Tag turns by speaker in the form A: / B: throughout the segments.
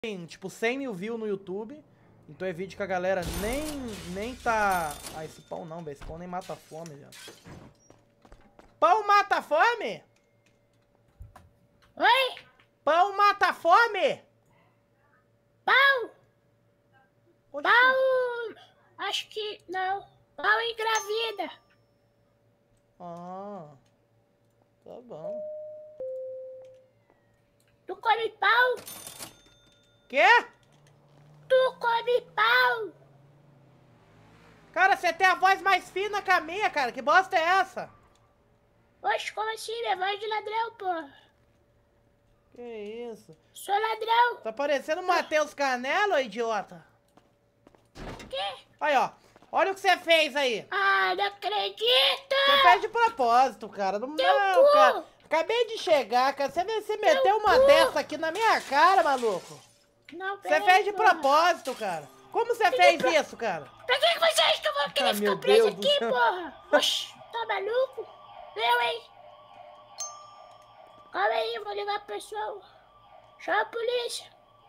A: tem, tipo, 100 mil views no YouTube. Então é vídeo que a galera nem tá... Ah, esse pão não, velho. Esse pão nem mata a fome, já. Pão mata a fome?
B: Oi?
A: Pão mata a fome?
B: Pão?
A: Oxi.
B: Pão? Acho que não. Pão engravida.
A: Ah, tá bom.
B: Tu come pão?
A: Quê?
B: Tu come pão?
A: Cara, você tem a voz mais fina que a minha, cara. Que bosta é essa?
B: Oxe, como assim? Minha voz de ladrão, porra.
A: Que isso?
B: Sou ladrão.
A: Tá parecendo o Matheus Canelo, idiota.
B: Quê?
A: Aí, ó. Olha o que você fez aí.
B: Ah, não acredito.
A: Você fez de propósito, cara. Não,
B: Teu
A: não,
B: cu.
A: cara. Acabei de chegar, cara. Você meteu uma
B: cu.
A: dessa aqui na minha cara, maluco.
B: Não,
A: Você
B: peraí,
A: fez de
B: porra.
A: propósito, cara. Como você fez isso, cara?
B: Pra que você acha que eu vou querer
A: Ah, meu
B: ficar preso
A: Deus do
B: aqui,
A: céu.
B: porra? Oxi, tá maluco? Eu, hein? Calma aí, eu vou ligar pro pessoal. Chama a polícia.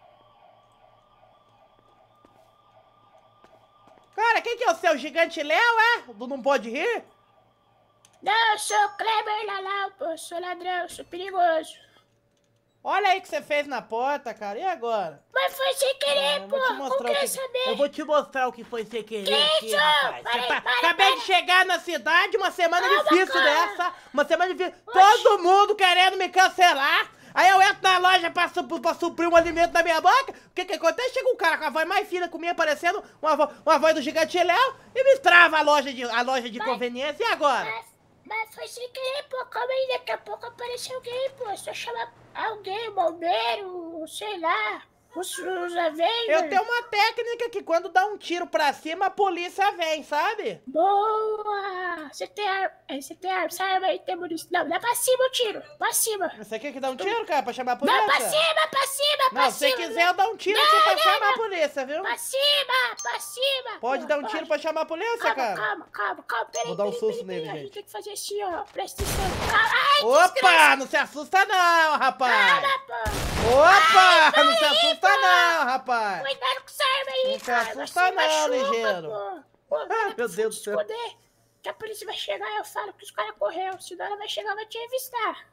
A: Cara, quem que é o seu? Gigante Léo, é? Do Não Pode Rir?
B: Não, eu sou Kleber Lalau, pô. Sou ladrão, sou perigoso.
A: Olha aí o que você fez na porta, cara. E agora?
B: Mas foi sem querer,
A: Eu
B: pô.
A: vou te
B: Como
A: mostrar o
B: quer
A: que...
B: saber?
A: Eu vou te mostrar o que foi sem querer
B: Que
A: aqui,
B: isso?
A: rapaz.
B: Para aí,
A: Você
B: para,
A: Acabei
B: para.
A: de chegar na cidade, uma semana
B: Calma,
A: difícil
B: cara.
A: dessa. Uma semana difícil.
B: Oxi.
A: Todo mundo querendo me cancelar. Aí eu entro na loja pra suprir um alimento na minha boca. O que que acontece? Chega um cara com a voz mais fina que minha, parecendo uma voz do Gigante Léo, e me trava a loja de conveniência. E agora?
B: Mas foi sem querer, pô. Calma aí, daqui a pouco aparece alguém, pô. É só chamar alguém, bombeiro, sei lá. Os Avengers.
A: Eu tenho uma técnica que quando dá um tiro pra cima, a polícia vem, sabe?
B: Boa! Você tem arma, essa arma aí tem munição. Não, dá pra cima o tiro, pra cima.
A: Você quer que dá um tiro, cara, pra chamar a polícia?
B: Não, pra cima, pra cima, pra
A: Não, se
B: cima.
A: você quiser, eu dou um tiro aqui pra chamar a polícia, viu?
B: Pra cima, pra cima.
A: Pode dar um tiro pra chamar a polícia, cara?
B: Calma, peraí.
A: Vou dar um
B: peraí,
A: susto
B: peraí,
A: nele,
B: A gente
A: gente.
B: tem que fazer assim, ó. Presta atenção. Ai,
A: Opa,
B: desgraça.
A: não se assusta não, rapaz.
B: Calma, pô.
A: Opa,
B: Ai,
A: não se
B: peraí,
A: assusta
B: pô.
A: não, rapaz.
B: Cuidado com essa arma aí,
A: Não se
B: cara.
A: assusta
B: Você
A: não,
B: machuca,
A: ligeiro.
B: Pô,
A: Ai, meu Deus do céu.
B: Esconder, que a polícia vai chegar e eu falo que os caras correram. Senão ela vai chegar e vai te revistar.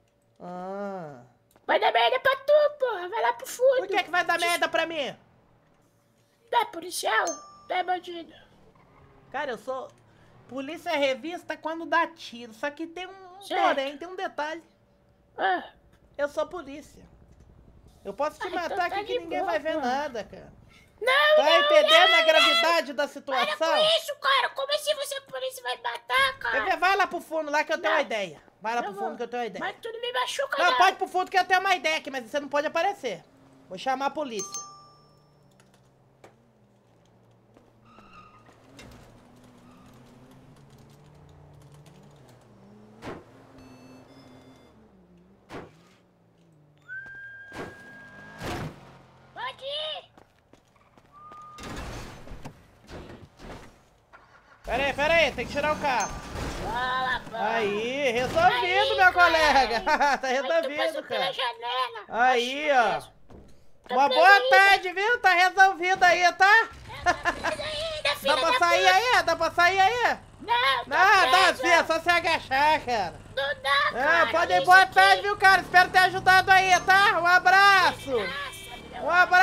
A: Ah.
B: Vai dar merda pra tu, porra. Vai lá pro fundo.
A: Por que vai dar merda pra mim?
B: Tu é policial? Tu é bandido?
A: Cara, eu sou... Polícia é revista quando dá tiro. Só que tem um
B: Certo.
A: porém, tem um detalhe.
B: Ah,
A: Eu sou polícia. Eu posso te
B: Ah, então
A: matar
B: tá
A: aqui que
B: de
A: ninguém
B: boa,
A: vai ver
B: pô.
A: nada, cara.
B: não,
A: Tá
B: não,
A: entendendo
B: não,
A: a gravidade da
B: Para
A: situação?
B: com isso, cara. Como assim você, polícia, vai me matar,
A: Quer
B: cara?
A: ver? Vai lá pro fundo lá que eu tenho
B: Não.
A: uma ideia. Vai lá
B: Eu
A: pro
B: vou.
A: fundo que eu tenho uma ideia.
B: Mas tu não me machuca,
A: Não,
B: não.
A: pode ir pro fundo que eu tenho uma ideia aqui, mas você não pode aparecer. Vou chamar a polícia.
B: Pode ir.
A: Pera aí, tem que tirar o carro.
B: Boa, pô.
A: Aí, resolvido,
B: Aí,
A: meu
B: cara.
A: colega. Tá
B: Aí tu passou
A: resolvido,
B: pela
A: cara.
B: janela.
A: Aí,
B: Oxe,
A: ó.
B: preso. Tá
A: Uma
B: preso
A: boa
B: ainda.
A: tarde, viu? Tá resolvido aí, tá?
B: Tá preso ainda, filha
A: Dá pra
B: da
A: sair
B: puta.
A: aí? Dá pra sair aí?
B: Não,
A: Não, dá
B: preso.
A: sim, é só se agachar, cara.
B: Não dá, cara.
A: Ah, pode ir,
B: Isso
A: boa
B: aqui.
A: tarde, viu, cara? Espero ter ajudado aí, tá? Um abraço.
B: Nossa, meu
A: Um abraço.